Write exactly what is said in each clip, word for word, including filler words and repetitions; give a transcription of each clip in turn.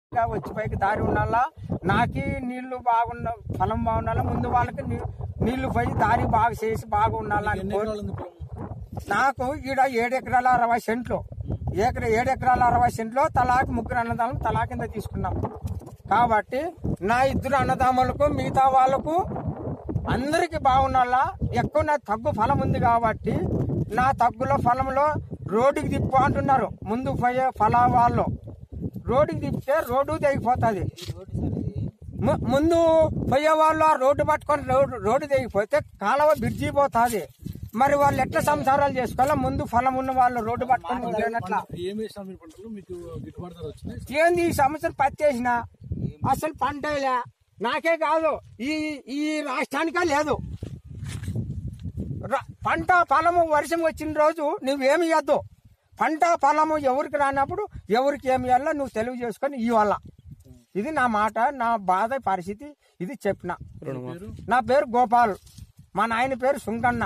వచ్చి పైకి దారి ఉండాలా, నాకి నీళ్లు బాగున్న ఫలం బాగుండాలా, ముందు వాళ్ళకి నీళ్లు పోయి దారి బాగా చేసి బాగా ఉండాలా అని నాకు ఈడ ఏడు ఎకరాల అరవై సెంట్లు ఏకర ఏడు ఎకరాల అరవై సెంట్లో తలాకి ముగ్గురు అన్నదాములు తలా కింద తీసుకున్నాం. కాబట్టి నా ఇద్దరు అన్నదాములకు మిగతా వాళ్ళకు అందరికి బాగుండాలా. ఎక్కువ నా తగ్గు ఫలం ఉంది కాబట్టి నా తగ్గులో ఫలంలో రోడ్డుకి తిప్పు అంటున్నారు. ముందు పోయే ఫల వాళ్ళు రోడ్డుకి తిప్పితే రోడ్డు తెగిపోతుంది. ముందు పోయే వాళ్ళు ఆ రోడ్డు పట్టుకొని రోడ్డు రోడ్డు తెగిపోతే కాలువ బ్రిడ్జి పోతుంది. మరి వాళ్ళు ఎట్లా సంసారాలు చేసుకోవాలా? ముందు ఫలం ఉన్న వాళ్ళు రోడ్డు పట్టుకొని ఏంది ఈ సంవత్సరం పత్తి వేసిన అసలు పంట నాకే కాదు ఈ ఈ రాష్ట్రానికే లేదు. పంట ఫలము వర్షం వచ్చిన రోజు నువ్వేమి ఇవ్వద్దు. పంట ఫలము ఎవరికి రానప్పుడు ఎవరికి ఏమి ఇవ్వాలో నువ్వు తెలివి చేసుకొని ఇవ్వాల. ఇది నా మాట, నా బాధ పరిస్థితి ఇది చెప్పిన. నా పేరు గోపాల్, మా నాయన పేరు సుంకన్న.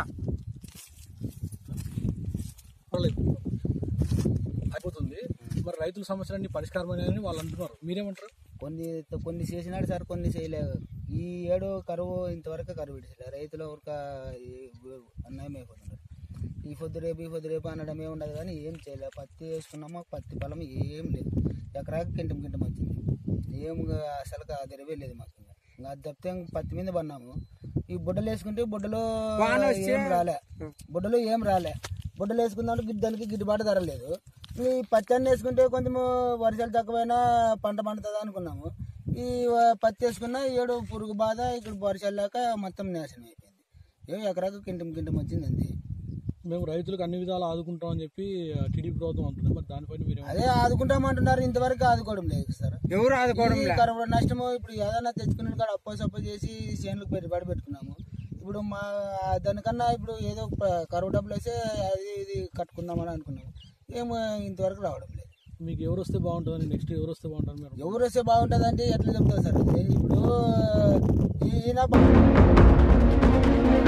అయిపోతుంది మరి రైతుల సమస్యలన్నీ పరిష్కారమని వాళ్ళు అంటున్నారు, మీరేమంటారు? కొన్ని కొన్ని చేసినాడు సార్, కొన్ని చేయలేదు. ఈ ఏడు కరువు ఇంతవరకు కరువు ఇడిచలే, రైతులు ఊరిక అన్యాయం అయిపోతున్నారు. ఈ పొద్దు రేపు ఈ పొద్దు రేపు అనడమే ఉండదు కానీ ఏం చేయలేదు. పత్తి వేసుకున్నామో పత్తి పొలం ఏం లేదు, ఎకరాకి కింటం కింటం వచ్చింది. ఏం అసలు అదిరవే లేదు మాకు. ఇంకా అది తప్పితే పత్తి మీద పడినాము. ఈ బుడ్డలు వేసుకుంటే బుడ్డలో ఏం రాలే, బుడ్డలు ఏం రాలే. బుడ్డలు వేసుకుందామంటే దానికి గిట్టుబాటు ధర లేదు. ఈ పత్తి అన్ని వేసుకుంటే కొంచెం వర్షాలు తక్కువైనా పంట పండుతుంది అనుకున్నాము. ఈ పత్తి వేసుకున్న ఏడు పురుగు బాధ, ఇక్కడ వర్షాలు లేక మొత్తం నాశనం అయిపోయింది. ఏం ఎకరాకు కింటం కింటం వచ్చింది అంతే. మేము రైతులకు అన్ని విధాలు ఆదుకుంటామని చెప్పి టీడీపీ ప్రభుత్వం అంటున్నాం, మరి దానిపైన మీరు అదే ఆదుకుంటామంటున్నారు, ఇంతవరకు ఆదుకోవడం లేదు సార్. ఎవరు ఆదుకోవడం కరువు నష్టము ఇప్పుడు ఏదైనా తెచ్చుకునే కాడ అప్పో సప్పో చేసి చేనులకు పెట్టుబడి పెట్టుకున్నాము. ఇప్పుడు మా దానికన్నా ఇప్పుడు ఏదో కరువు డబ్బులు వేస్తే అది ఇది కట్టుకుందామని అనుకున్నాము. ఏమో ఇంతవరకు రావడం లేదు. మీకు ఎవరు వస్తే బాగుంటుందని, నెక్స్ట్ ఎవరు వస్తే బాగుంటారు? మీరు ఎవరు వస్తే బాగుంటుంది అంటే ఎట్లా చెప్తారు సార్? ఇప్పుడు ఈయన